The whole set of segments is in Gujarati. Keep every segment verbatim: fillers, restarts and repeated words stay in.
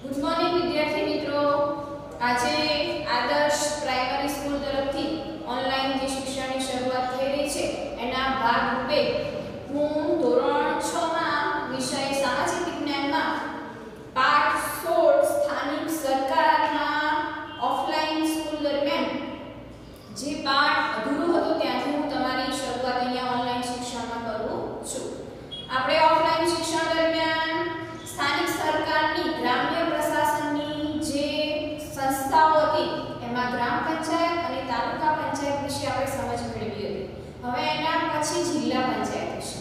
गुड मॉर्निंग विद्यार्थी मित्रों। आज आदर्श प्राइमरी स्कूल तरफथी ऑनलाइन जे शिक्षणनी शरूआत થઈ રહી છે એના ભાગ રૂપે હું ધોરણ છ માં વિષય સામાજિક વિજ્ઞાનમાં પાઠ સોળ સ્થાનિક સરકારના ઓફલાઈન સ્કૂલ દરમિયાન જે પાઠ અધૂરો હતો ત્યાંથી હું તમારી શરૂઆત અહીંયા ઓનલાઈન શિક્ષણમાં કરું છું। આપણે ઓફલાઈન શિક્ષણ દરમિયાન સ્થાનિક સરકારની ગ્રામ્ય પ્રશાસનની જે સંસ્થાઓ હતી એમાં ગ્રામ પંચાયત અને તાલુકા પંચાયત વિશે આપણે સમજ મેળવી હતી। હવે એના પછી જિલ્લા પંચાયત વિશે।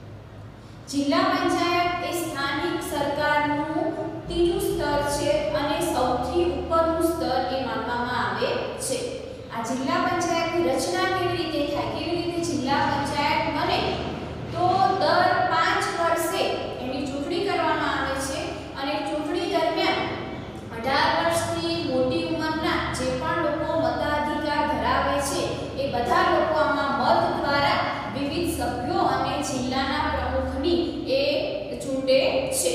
જિલ્લા પંચાયત એ સ્થાનિક સરકારનું ત્રીજું સ્તર છે અને સૌથી ઉપરનું સ્તર એ માનવામાં આવે છે। આ જિલ્લા પંચાયતની રચના કેવી રીતે થાય, કેવી રીતે જિલ્લા પંચાયત બને, તો દર પાંચ વર્ષે એની ચૂંટણી કરવામાં આવે છે અને ચૂંટણી દરમિયાન અઢાર વર્ષથી મોટી ઉંમરના જે પણ લોકો મતાધિકાર ધરાવે છે એ બધા લોકો આમાં મત દ્વારા વિવિધ સભ્યો અને જિલ્લાના પ્રમુખની એ ચૂંટે છે।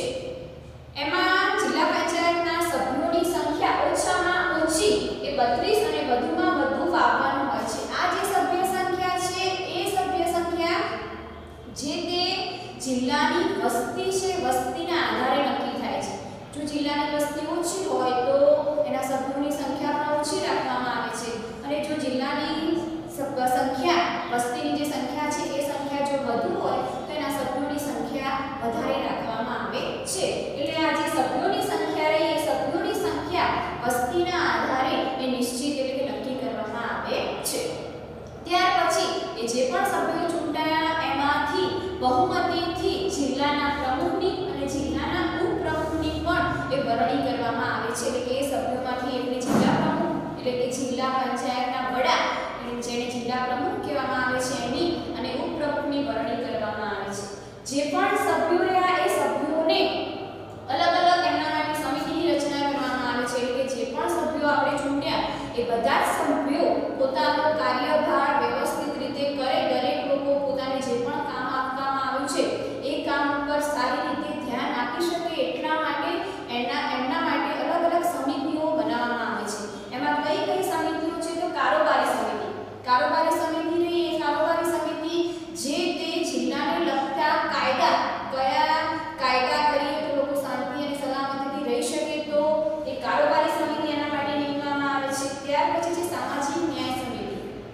એમાં જિલ્લા પંચાયતના સભ્યોની સંખ્યા ઓછામાં ઓછી એ બત્રીસ અને વધુમાં વધુ આવવાનું હોય છે। આ જે સભ્ય સંખ્યા છે એ સભ્ય સંખ્યા જે તે જિલ્લાની વસ્તી છે વસ્તીના આધારે નક્કી થાય છે। જો જિલ્લાની વસ્તી ઓછી હોય તો એના સભ્યોની સંખ્યા પણ ઓછી રાખવામાં આવે છે અને જો જિલ્લાની સંખ્યા વસ્તીની જે સંખ્યા છે એ સંખ્યા જો વધુ હોય તો એના સભ્યોની સંખ્યા વધારે રાખવામાં આવે છે। એટલે આ જે સભ્યોની સંખ્યા રહી એ સભ્યોની સંખ્યા વસ્તીના આધારે એ નિશ્ચિત એટલે કે નક્કી કરવામાં આવે છે। ત્યાર પછી એ જે પણ સભ્યો ચૂંટાયા એમાંથી બહુમતીથી જિલ્લાના પ્રમુખની અને જિલ્લાના ઉપપ્રમુખની પણ એ વરણી કરવામાં આવે છે। એટલે કે એ સભ્યોમાંથી એકને જિલ્લા પ્રમુખ એટલે કે જિલ્લા પંચાયતના વડા જેને જિલ્લા પ્રમુખ કહેવામાં આવે છે એની અને ઉપપ્રમુખની વરણી કરવામાં આવે છે। જે પણ સભ્યો રહ્યા એ સભ્યોને અલગ અલગ એમના માટે સમિતિની રચના કરવામાં આવે છે। એટલે કે જે પણ સભ્યો આપણે ચૂંટ્યા એ બધા જ સભ્યો પોતાનો કાર્યભાર વ્યવસ્થિત રીતે કરે, દરેક લોકો પોતાને જે પણ કામ આપવામાં આવ્યું છે એ કામ પર સારી રીતે ધ્યાન આપી શકે એટલા માટે એના એમના માટે અલગ અલગ સમિતિઓ બનાવવામાં આવે છે। એમાં કઈ કઈ સમિતિઓ છે તો કારોબારી સમિતિ કારોબારી સમિતિ રહી એ કારોબારી સમિતિ જે તે જિલ્લાને લગતા કાયદા કયા કાયદા કરીએ તો લોકો શાંતિ અને સલામતીથી રહી શકે તો એ કારોબારી સમિતિ એના માટે નિમવામાં આવે છે। ત્યાર પછી છે સામાજિક ન્યાય સમિતિ।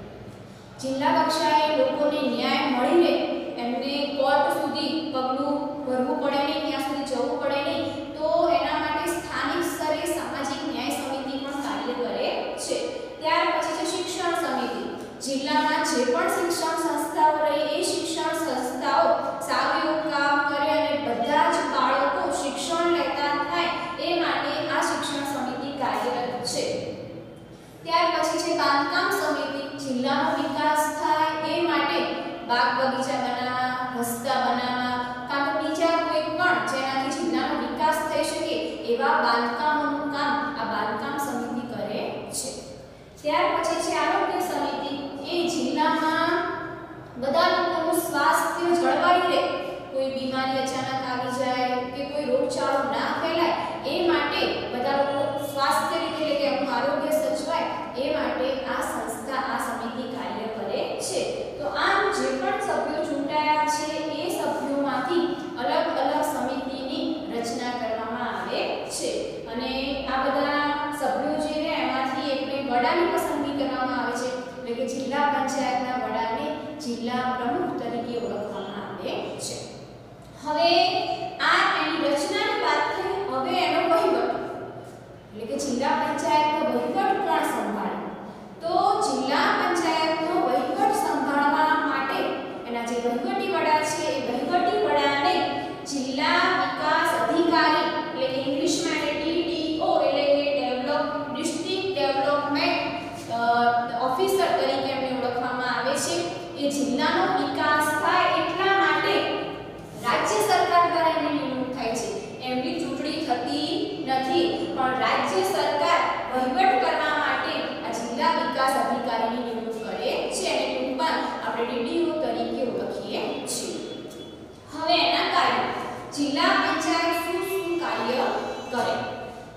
જિલ્લા કક્ષાએ લોકોને ન્યાય મળી રહે, એમને કોર્ટ સુધી પગલું ભરવું પડે નહીં, ત્યાં સુધી જવું પડે નહીં, તો એના માટે સ્થાનિક સ્તરે સામાજિક ન્યાય સમિતિ પણ કાર્ય કરે છે। ત્યાર પછી છે શિક્ષણ સમિતિ। જિલ્લામાં જે પણ શિક્ષણ સંસ્થાઓ રહી એ શિક્ષણ સંસ્થાઓ સારું એવું કામ કરે અને બધા જ બાળકો શિક્ષણ લેતા થાય એ માટે આ શિક્ષણ સમિતિ કાર્યરત છે। ત્યાર પછી છે બાંધકામ સમિતિ। જિલ્લાનો વિકાસ થાય એ માટે બાગ બગીચા બનાવવા, રસ્તા બનાવવા કાં તો બીજા કોઈ પણ જેનાથી જિલ્લાનો વિકાસ થઈ શકે એવા બાંધકામોનું કામ આ બાંધકામ સમિતિ કરે છે। ત્યાર પછી છે આરોગ્ય સમિતિ। એ જિલ્લામાં બધા લોકોનું સ્વાસ્થ્ય જળવાઈ રહે, કોઈ બીમારી અચાનક આવી જાય કે કોઈ રોગચાળો ના ફેલાય એ માટે બધા લોકો સ્વાસ્થ્ય રીતે એટલે કે એમનું આરોગ્ય સચવાય એ માટે આ સંસ્થા આ સમિતિ કાર્ય કરે છે। તો આમ જે પણ સભ્યો ચૂંટાયા છે એ સભ્યોમાંથી અલગ અલગ સમિતિની રચના કરવામાં આવે છે અને આ બધા સભ્યો જે રહે એમાંથી એકને વડાની પસંદગી કરવામાં આવે છે। એટલે કે જિલ્લા પંચાયતના વડાને જિલ્લા પ્રમુખ તરીકે ઓળખવામાં આવે છે। હવે આ એની રચનાની વાત થઈ, હવે એનો વહીવટ એટલે કે જિલ્લા પંચાયતનો વહીવટ કોણ સંભાળે, તો જિલ્લા પંચાયતનો વહીવટ સંભાળવા માટે એના જે વહીવટી વડા છે એ વહીવટી વડાને જિલ્લા વિકાસ અધિકારી એટલે કે ઇંગ્લિશમાં એટલે ડીડીઓ એટલે કે ડેવલપ ડિસ્ટ્રિક્ટ ડેવલપમેન્ટ ઓફિસર તરીકે એમને ઓળખવામાં આવે છે। એ જિલ્લાનો વિકાસ થાય એટલા માટે રાજ્ય સરકાર દ્વારા એની નિમણૂક થાય છે। એમની ચૂંટણી થતી નથી પણ રાજ્ય સરકાર વહીવટ કરવા માટે આ જિલ્લા વિકાસ અધિકારીની નિમણૂક કરે છે અને ટૂંકમાં આપણે ડીડીઓ તરીકે ઓળખીએ છીએ। હવે એના કાર્ય જિલ્લા પંચાયત શું શું કાર્ય કરે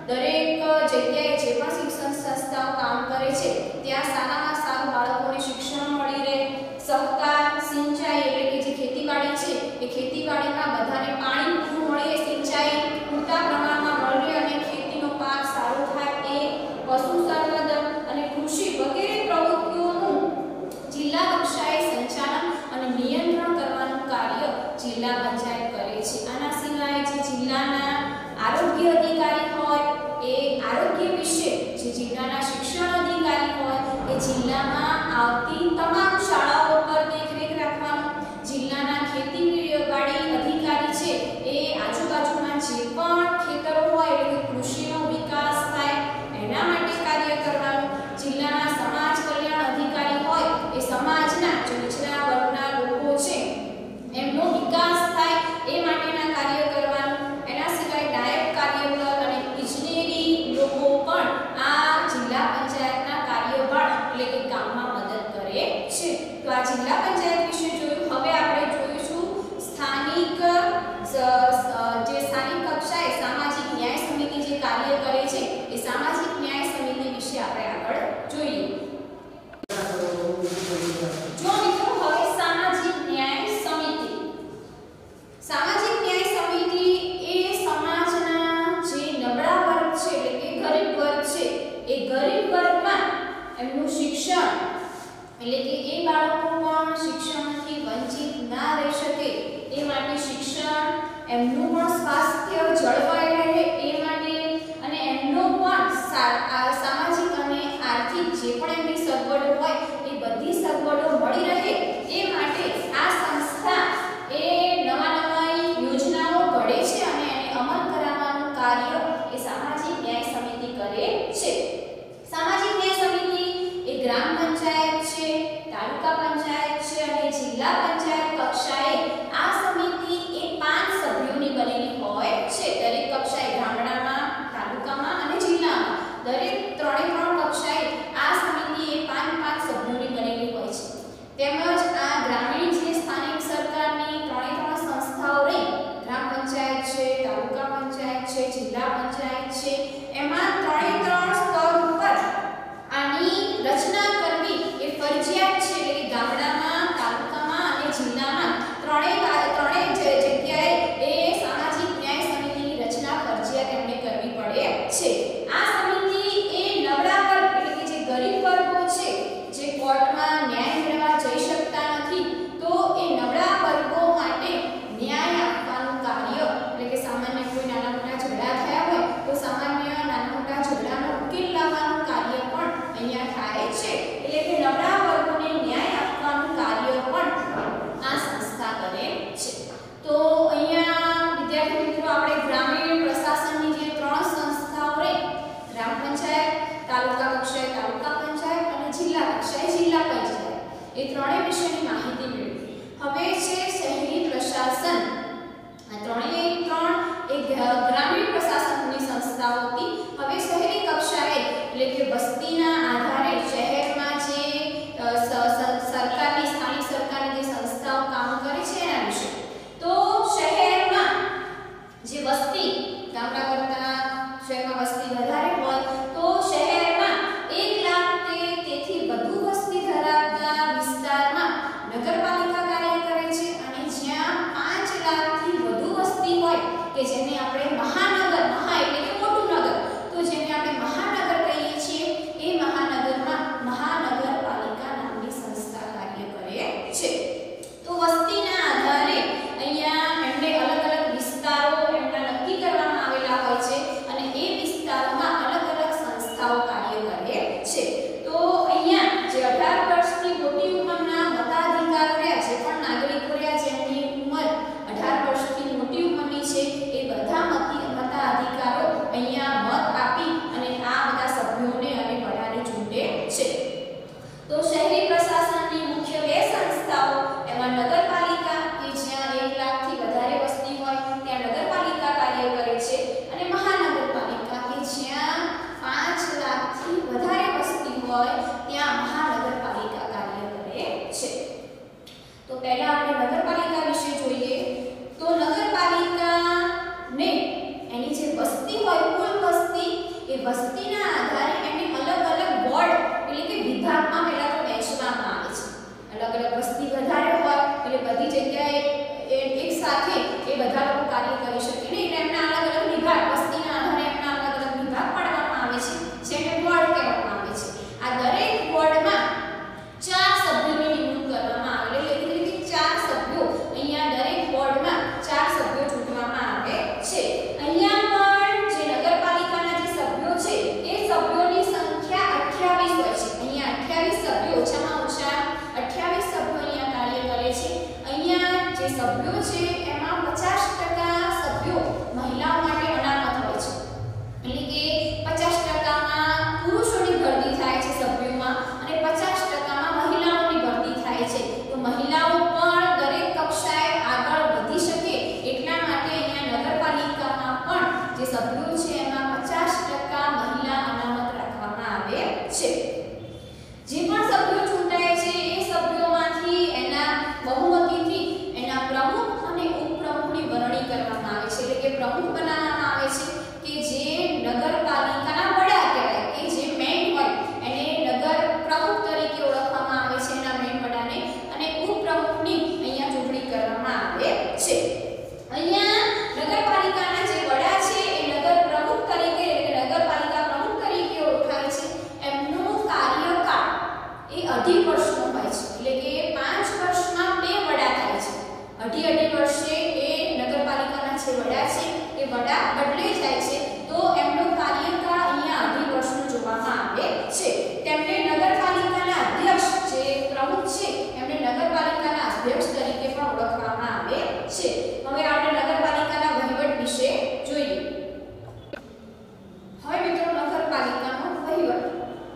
દરેક જગ્યાએ જે પણ શિક્ષણ સંસ્થાઓ કામ કરે છે ત્યાં સારામાં સારું બાળકોને શિક્ષણ મળી રહે, સહકાર સિંચાઈ એટલે કે જે ખેતીવાડી છે એ ખેતીવાડીમાં બધાને પાણી પૂરું મળી રહે, સિંચાઈ પૂરતા પ્રમાણમાં મળી રહે અને ખેતીનો પાક સારો થાય એ પશુ સંવર્ધન અને કૃષિ વગેરે પ્રવૃત્તિઓનું જિલ્લા કક્ષાએ સંચાલન અને નિયંત્રણ કરવાનું કાર્ય જિલ્લા પંચાયત કરે છે. આના સિવાય જે જિલ્લાના આરોગ્ય અધિકારી હોય એ આરોગ્ય વિશે, જે જિલ્લાના શિક્ષણ અધિકારી હોય એ જિલ્લામાં આવતી તમામ શાળાઓ પર દેખરેખ રાખવાનું, જિલ્લાના ખેતીવાડી અધિકારી છે એ આજુબાજુના જે પણ ખેતરો હોય એટલે કે કૃષિનો વિકાસ થાય એના માટે કાર્ય કરવાનું, જિલ્લાના સમાજ કલ્યાણ અધિકારી હોય એ સમાજના જે નીચલા વર્ગના લોકો છે એમનો વિકાસ થાય એ માટેના કાર્ય કરવાનું. એના સિવાય નાયબ કાર્યકર અને ઇજનેરી લોકો પણ આ જિલ્લા પંચાયતના કાર્યભાર એટલે કે કામમાં મદદ કરે છે. તો આ જિલ્લા પંચાયત વિશે જોયું. હવે આપણે જોઈશું સ્થાનિક જે સ્થાનિક કક્ષાએ સામાજિક ન્યાય સમિતિ જે કાર્ય કરે છે એ સામાજિક ન્યાય સમિતિ વિશે આપણે આગળ જોઈએ. જો મિત્રો હવે સામાજિક ન્યાય સમિતિ સામાજિક ન્યાય સમિતિ એ સમાજના જે નબળા વર્ગ છે એટલે કે ગરીબ વર્ગ છે એ ગરીબ વર્ગમાં એમનું શિક્ષણ એટલે કે એ બાળકો પણ શિક્ષણથી વંચિત ના રહી શકે એ માટે શિક્ષણ, એમનું પણ સ્વાસ્થ્ય જળવાઈ રહે એ માટે અને એમનો પણ સામાજિક અને આર્થિક જે પણ એમની સગવડો હોય એ બધી સગવડો મળી રહે એ માટે આ સંસ્થા એ નવા નવા યોજનાઓ ઘડે છે અને એને અમલ કરાવવાનું કાર્ય એ સામાજિક ન્યાય સમિતિ કરે છે. સામાજિક ન્યાય સમિતિ એ ગ્રામ પંચાયત છે, તાલુકા પંચાયત છે અને જિલ્લા પંચાયત કક્ષાએ આ સમિતિ એ પાંચ સભ્યોની બનેલી હોય છે. દરેક કક્ષાએ ગામડામાં, તાલુકામાં અને જિલ્લામાં દરેક ત્રણે ત્રણ કક્ષાએ આ સમિતિ એ પાંચ પાંચ સભ્યોની બનેલી હોય છે. તેમજ આ ગ્રામીણ જે સ્થાનિક સરકારની ત્રણે ત્રણ સંસ્થાઓ રહી, ગ્રામ પંચાયત છે, તાલુકા પંચાયત છે, જિલ્લા પંચાયત છે, એમાં ત્રણે ત્રણ સ્તર ઉપર આની રચના કરવી એ ફરજિયાત છે. એટલે કે ગામડામાં, તાલુકામાં અને જિલ્લામાં ત્રણેય ત્રણેય જગ્યાએ એ સામાજિક ન્યાય સમિતિની રચના ફરજિયાત એમણે કરવી પડે છે. આ સમિતિ એ નબળા વર્ગ એટલે કે જે ગરીબ વર્ગો છે, જે કોર્ટમાં ન્યાય મેળવવા જઈ શકતા નથી, તો એ નબળા વર્ગો માટે ન્યાય આપવાનું કાર્ય એટલે કે સામાન્ય કોઈ નાના મોટા ઝઘડા થયા હોય તો સામાન્ય નાના મોટા ઝઘડાનો ઉકેલ લાવવાનું કાર્ય પણ અહીંયા થાય છે. એટલે કે નબળા વર્ગોને ન્યાય આપવાનું કાર્ય પણ આ સંસ્થા કરે છે. તો અહીંયા વિદ્યાર્થી મિત્રો આપણે ગ્રામીણ પ્રશાસનની જે ત્રણ સંસ્થાઓ રહી, ગ્રામ પંચાયત, તાલુકા કક્ષાએ તાલુકા પંચાયત અને જિલ્લા કક્ષાએ જિલ્લા પંચાયત, એ ત્રણેય વિશેની માહિતી મેળવી. હવે છે શહેરી પ્રશાસન. આ ત્રણેય ત્રણ એ ગ્રામીણ પ્રશાસનની સંસ્થાઓ હતી. હવે શહેરી કક્ષાએ એટલે કે વસ્તીના આધારે શહેરમાં જે સરકારની સ્થાનિક સરકારની જે સંસ્થાઓ કામ કરે છે એના વિશે. તો શહેરમાં જે વસ્તી ગામડા કરતા શહેરમાં વસ્તી વધારે હોય તો શહેરમાં એક લાખ કે તેથી વધુ વસ્તી ધરાવતા વિસ્તારમાં નગરપાલિકા કાર્ય કરે છે અને જ્યાં પાંચ લાખથી વધુ વસ્તી હોય કે જેને આપણે મહાનગર, મહા એટલે કે મોટું નગર, તો જેને આપણે મહાનગર કહીએ છીએ, એ મહાનગરમાં મહાનગરપાલિકા નામની સંસ્થા કાર્ય કરે છે. તો વસ્તીના આધારે અહીંયા એમને અલગ અલગ વિસ્તારો એમના નક્કી કરવામાં આવેલા હોય છે અને એ વિસ્તારોમાં અલગ અલગ સંસ્થાઓ કાર્ય કરે છે. તો અહીંયા જે અઢાર વર્ષથી મોટી ઉંમરના મતાધિકાર રહ્યા, જે પણ નાગરિકો રહ્યા જેમની ઉંમર અઢાર વર્ષથી મોટી ઉંમરની છે, એ બધા મતાધિકારો અહીંયા મત આપી અને આ બધા સભ્યોને અને વડાને ચૂંટે છે. તો શહેરી પ્રશાસનની મુખ્ય બે સંસ્થાઓ એમાં નગરપાલિકા કે જ્યાં એક લાખથી વધારે વસ્તી હોય ત્યાં નગરપાલિકા કાર્ય કરે છે અને મહાનગરપાલિકા કે જ્યાં પાંચ લાખથી વધારે વસ્તી હોય ત્યાં મહાનગરપાલિકા કાર્ય કરે છે. તો પહેલા આપણે નગરપાલિકા વિશે જોઈએ. તો નગરપાલિકાને એની જે વસ્તી હોય, કુલ વસ્તી એ વસ્તીના આધારે એમને અલગ અલગ વોર્ડ એટલે કે વિભાગમાં પહેલા તો વહેંચવામાં આવે છે। અલગ અલગ વસ્તી વધારે હોય એટલે બધી જગ્યાએ એક સાથે એ બધા લોકો કાર્ય કરી શકે ને, એટલે એમના અલગ અલગ વિભાગ વસ્તીના આધારે એમના અલગ અલગ વિભાગ પાડવામાં આવે છે, જેને વોર્ડ કહેવામાં આવે છે। આ દરેક વોર્ડમાં ચાર સભ્યોની નિમણૂક કરવામાં આવે એટલે એવી રીતે ચાર સભ્યો અહીંયા દરેક વોર્ડમાં ચાર સભ્યો ચૂંટવામાં આવે છે। અહીંયા પણ જે નગરપાલિકાના જે સભ્યો છે એ સભ્યોની સંખ્યા અઠ્યાવીસ હોય છે। અહીંયા અઠ્યાવીસ સભ્યો ઓછામાં ઓછા અઠ્યાવીસ સભ્યો અહીંયા કાર્ય કરે છે। અહીંયા જે સભ્યો છે એમાં પચાસ ટકા સભ્યો મહિલાઓ માટે અનામત હોય છે, એટલે કે પચાસ ટકામાં પુરુષોની ભરતી થાય છે સભ્યોમાં અને પચાસ ટકામાં મહિલાઓની ભરતી થાય છે। તો મહિલાઓ પણ દરેક કક્ષાએ આગળ વધી શકે એટલા માટે અહીંયા નગરપાલિકામાં પણ જે સભ્યો છે એમાં પચાસ ટકા મહિલા અનામત રાખવામાં આવે છે। જે પણ સભ્યો ચૂંટાય છે એ સભ્યોમાંથી એના બહુમતીથી એના પ્રમુખ અને ઉપપ્રમુખની વરણી કરવામાં આવે છે, એટલે કે પ્રમુખ બનાવવામાં આવે છે કે જે નગરપાલિકાના વડા કહેવાય કે જે મેન હોય એને નગર પ્રમુખ તરીકે ઓળખવામાં આવે છે એના મેન વડાને, અને ઉપપ્રમુખની અહીંયા ચૂંટણી કરવામાં આવે છે। અહીંયા નગરપાલિકાના જે વડા છે એ નગર પ્રમુખ તરીકે એટલે કે નગરપાલિકા પ્રમુખ તરીકે ઓળખાય છે। એમનો કાર્યકાળ એ અઢી વર્ષનો હોય છે, એટલે કે પાંચ વર્ષમાં બે વડા થાય છે। અઢી અઢી વર્ષે એ નગરપાલિકાના જે વડા છે એ વડા બદલે જાય છે, તો એમનો કાર્યકાળ અહીંયા અઢી વર્ષનો જોવામાં આવે છે। તેમને નગરપાલિકાના અધ્યક્ષ જે પ્રમુખ છે એમને નગરપાલિકાના અધ્યક્ષ તરીકે પણ ઓળખવામાં આવે છે। હવે આપણે નગરપાલિકાના વહીવટ વિશે જોઈએ। હવે મિત્રો નગરપાલિકાનો વહીવટ,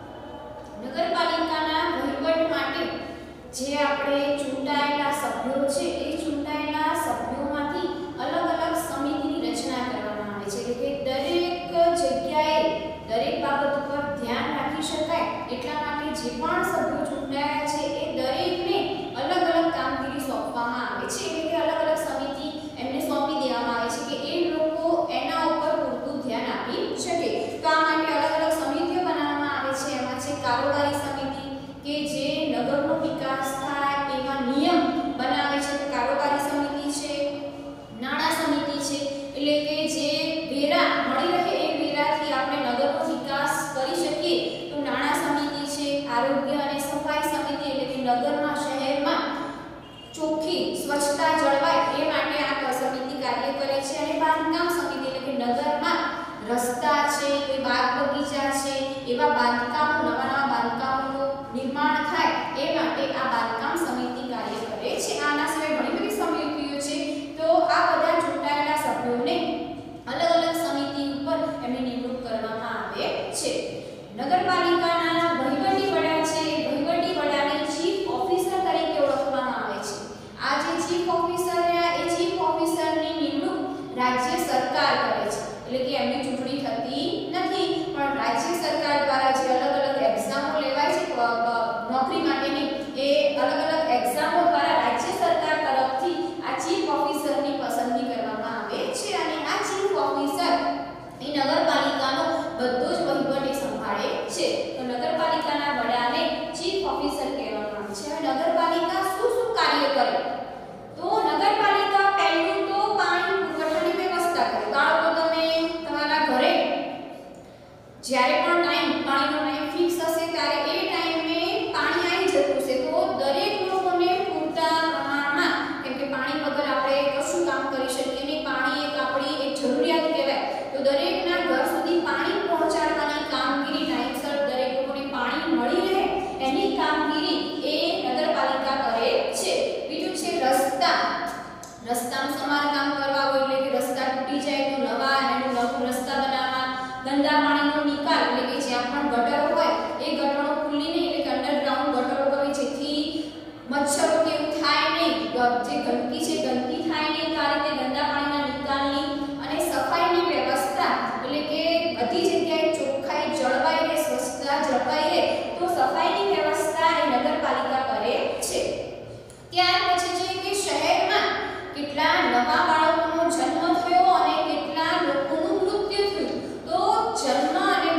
નગરપાલિકાના વહીવટ માટે જે આપણે ચૂંટાયેલા સભ્યો છે એ ચૂંટાયેલા સભ્યોમાંથી અલગ અલગ સમિતિની રચના કરવામાં આવે છે, એટલે કે દરેક જગ્યાએ દરેક બાબત ઉપર ધ્યાન રાખી શકાય એટલા માટે જે પણ સભ્યો ચૂંટાયા છે એ દરેકને અલગ અલગ કામગીરી સોંપવામાં આવે છે, એટલે કે અલગ અલગ સમિતિ એમને સોંપી દેવામાં આવે છે કે એ લોકો એના ઉપર પૂરતું ધ્યાન આપી શકે। તો આ માટે અલગ અલગ સમિતિઓ બનાવવામાં આવે છે। એમાં છે કારોબારી સમિતિ કે જે નગરનો વિકાસ થાય એવા નિયમ બનાવે છે, તો કારોબારી સમિતિ છે। નાણાં સમિતિ છે, એટલે કે જે વેરા મળી રહે એ વેરાથી આપણે નગરનો વિકાસ કરી શકીએ તો નાણાં સમિતિ છે। આરોગ્ય અને સફાઈ સમિતિ એટલે કે નગરમાં શહેરમાં ચોખ્ખી સ્વચ્છતા જળવાય એ માટે આ સમિતિ કાર્ય કરે છે। અને બાંધકામ સમિતિ એટલે કે નગરમાં રસ્તા છે, કોઈ બાગ બગીચા છે એવા બાંધકામ નવા નવા બાંધકામોનું નિર્માણ થાય એ માટે આ બાંધકામ સમિતિ કાર્ય કરે છે। આના સિવાય ઘણી બધી સમિતિઓ છે, તો આ બધા ચૂંટાયેલા સભ્યોને અલગ અલગ સમિતિ ઉપર એમની નિમણૂક કરવામાં આવે છે। નગરપાલિકાના વહીવટી વડા છે, વહીવટી વડાને ચીફ ઓફિસર તરીકે ઓળખવામાં આવે છે। આ જે ચીફ ઓફિસર એ ચીફ ઓફિસરની નિમણૂક રાજ્ય સરકાર કરે છે, એટલે કે એમની ચૂંટણી થતી નથી, પણ રાજ્ય સરકાર દ્વારા જે અલગ અલગ એક્ઝામો લેવાય છે નોકરી માટેની એ અલગ અલગ એક્ઝામો દ્વારા રાજ્ય સરકાર તરફથી આ ચીફ ઓફિસરની પસંદગી કરવામાં આવે છે। અને આ ચીફ ઓફિસર એ નગરપાલિકાનો બધો જ વહીવટ એ સંભાળે છે। તો નગરપાલિકાના વડાને ચીફ ઓફિસર કહેવામાં આવે છે। હવે નગરપાલિકા શું શું કાર્ય કરે, તો નગરપાલિકા પહેલું તો પાણી પુરવઠાની વ્યવસ્થા કરે। બાળકો તમે તમારા ઘરે જ્યારે પણ ટાઈમ પાણીનો ટાઈમ ફિક્સ હશે ત્યારે એ ટાઈમે પાણી આવી જતું છે, તો દરેક લોકોને પૂરતા પ્રમાણમાં, કેમ કે પાણી વગર આપણે કશું કામ કરી શકીએ નહીં, પાણી એક આપણી એક જરૂરિયાત કહેવાય, તો દરેકના ઘર સુધી પાણી પહોંચાડવાની કામગીરી ટાઈમસર દરેક લોકોને પાણી મળી રહે એની કામગીરી એ નગરપાલિકા કરે છે। બીજું છે રસ્તા, રસ્તાનું સમારકામ કરવા હોય એટલે કે રસ્તા તૂટી જાય તો નવા એનું નવું રસ્તા બનાવવા। ગંદા પાણીનો નિકાલ એટલે કે જ્યાં પણ ગટરો હોય એ ગટરો ખુલ્લી નહીં એટલે કે અંડરગ્રાઉન્ડ ગટરો કરવી જેથી મચ્છરો કે એવું થાય નહીં, જે ગંદકી છે ગંદકી થાય નહીં, આ રીતે ગંદા પાણીના નિકાલની અને સફાઈની વ્યવસ્થા એટલે કે બધી જગ્યાએ ચોખ્ખાઈ જળવાઈ રહે, સ્વચ્છતા જળવાઈ રહે, તો સફાઈની વ્યવસ્થા એ નગરપાલિકા કરે છે। ત્યાર પછી છે કે શહેરમાં કેટલા નવા બાળકોનો જન્મ થયો અને કેટલા લોકોનું મૃત્યુ થયું, તો જન્મ અને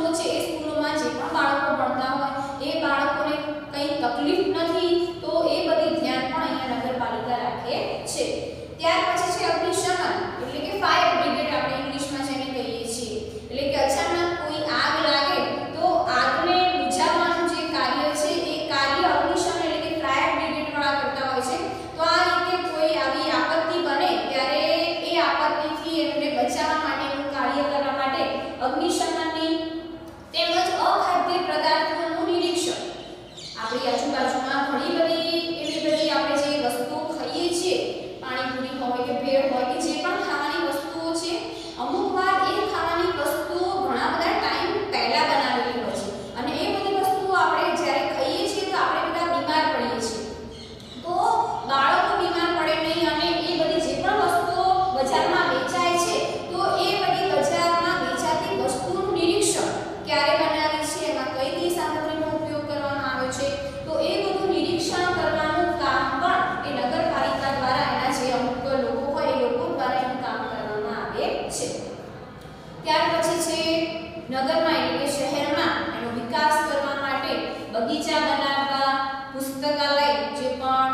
સ્કૂલો છે એ સ્કૂલોમાં જે પણ બાળકો ભણતા હોય એ બાળકોને કંઈ તકલીફ નથી, તો એ બધી ધ્યાન પણ અહીંયા નગરપાલિકા રાખે છે. ત્યાર પછી છે અગ્નિશમન એટલે કે ફાયર બ્રિગેડ આપણે ઇંગ્લિશમાં જેને કહીએ છીએ. એટલે કે અચાનક કોઈ આગ લાગે તો આગને બુઝાવવાનું જે કાર્ય છે એ કાર્ય અગ્નિશમન એટલે કે ફાયર બ્રિગેડ વાળા કરતા હોય છે. તો આ રીતે કોઈ આવી આપત્તિ બને ત્યારે એ આપત્તિથી એમને બચાવવા માટેનું કાર્ય કરવા માટે અગ્નિશમનની તેમજ અખાદ્ય પદાર્થોનું નિરીક્ષણ. આપણી આજુબાજુમાં ઘણી બધી એવી બધી આપણે જે વસ્તુઓ ખાઈએ છીએ, પાણીપુરી હોય કે ભેળ હોય કે જે પણ ખાવાની વસ્તુઓ છે, અમુક વાર એ ખાવાની વસ્તુઓ ઘણા બધા ટાઈમ પહેલા બનાવેલી હોય છે અને એ બધી વસ્તુઓ આપણે જ્યારે ખાઈએ છીએ તો આપણે બધા બીમાર પડીએ છીએ. તો બાળકો બીમાર પડે નહીં અને એ બધી જે પણ વસ્તુઓ બજારમાં વેચાય છે તો એ બધી બજારમાં વેચાતી વસ્તુનું નિરીક્ષણ ક્યારે બનાવી છે, એમાં કઈ કઈ સામગ્રીનો ઉપયોગ કરવામાં આવ્યો છે, તો એ બધું નિરીક્ષણ કરવાનું કામ પણ એ નગરપાલિકા દ્વારા એના જે અમુક લોકો હોય એ લોકો દ્વારા એનું કામ કરવામાં આવે છે. ત્યાર પછી છે નગરમાં એટલે કે શહેરમાં એનો વિકાસ કરવા માટે બગીચા બનાવવા, પુસ્તકાલય જે પણ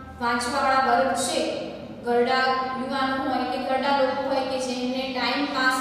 વાંચવાવાળા વર્ગ છે, ઘરડા યુવાનો હોય કે ઘરડા લોકો હોય કે જેમને ટાઈમ પાસ